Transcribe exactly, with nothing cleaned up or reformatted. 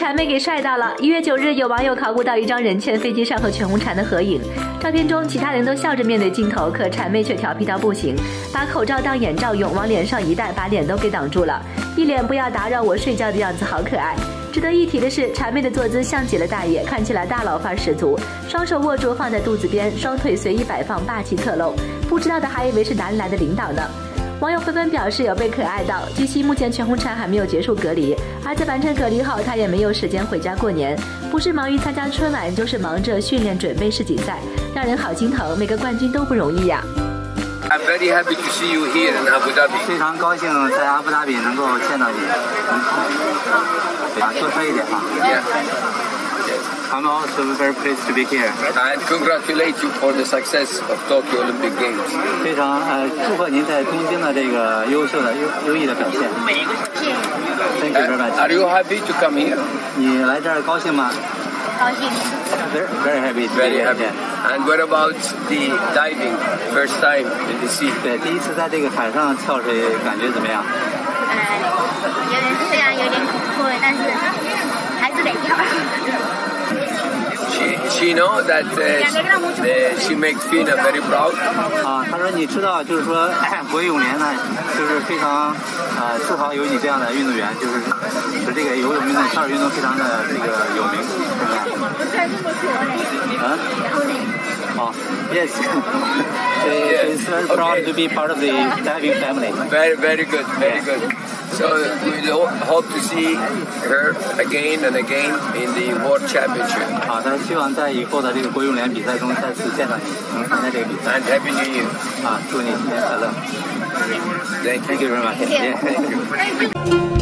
谄媚给帅到了。一月九日，有网友考古到一张人欠飞机上和全红婵的合影，照片中其他人都笑着面对镜头，可谄媚却调皮到不行，把口罩当眼罩用，往脸上一戴，把脸都给挡住了，一脸不要打扰我睡觉的样子，好可爱。值得一提的是，谄媚的坐姿像极了大爷，看起来大佬范儿十足，双手握住放在肚子边，双腿随意摆放，霸气侧漏，不知道的还以为是哪里来的领导呢。网友纷纷表示有被可爱到。据悉，目前全红婵还没有结束隔离，而在完成隔离后，她也没有时间回家过年，不是忙于参加春晚，就是忙着训练准备世锦赛，让人好心疼。每个冠军都不容易呀。 I'm very happy to see you here in Abu Dhabi. 非常高兴在阿布达比能够见到你。啊，多说一点啊。 Yeah. I'm also very pleased to be here. And congratulate you for the success of Tokyo Olympic Games. 非常呃，祝贺您在东京的这个优秀的优优异的表现。Thank you very much. Are you happy to come here? 你来这儿高兴吗？ 高兴。 Very very happy. Very happy. And what about the diving? First time in the sea. 对，第一次在这个海上跳水，感觉怎么样？ 呃，有点虽然有点恐怖，但是还是得跳。 She she know that uh, uh, she makes Fina very proud. 啊，他说你知道，就是说国羽泳联呢，就是非常呃自豪有你这样的运动员，就是使这个游泳运动、跳水运动非常的这个有名，是吧？啊？哦 ，yes. She's very proud to be part of the diving family. Very very good, very good. So we hope to see her again and again in the World Championship. 好的，希望在以后的这个国羽泳联比赛中再次见到你，能参加这个比赛。 And Happy New Year. 啊，祝你新年快乐。 Thank you. Thank you very much. Thank you. Thank you.